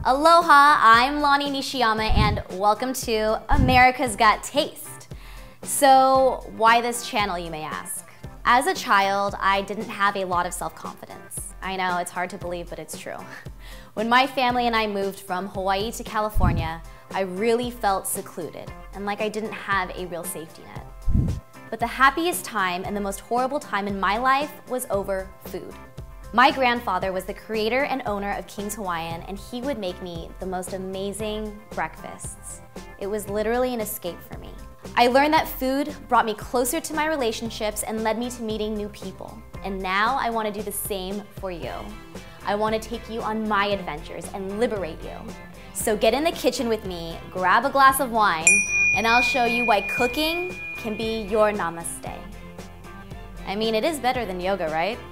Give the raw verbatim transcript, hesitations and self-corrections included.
Aloha, I'm Lonnie Nishiyama and welcome to America's Got Taste. So why this channel, you may ask? As a child, I didn't have a lot of self-confidence. I know, it's hard to believe, but it's true. When my family and I moved from Hawaii to California, I really felt secluded and like I didn't have a real safety net. But the happiest time and the most horrible time in my life was over food. My grandfather was the creator and owner of King's Hawaiian, and he would make me the most amazing breakfasts. It was literally an escape for me. I learned that food brought me closer to my relationships and led me to meeting new people. And now I want to do the same for you. I want to take you on my adventures and liberate you. So get in the kitchen with me, grab a glass of wine, and I'll show you why cooking can be your namaste. I mean, it is better than yoga, right?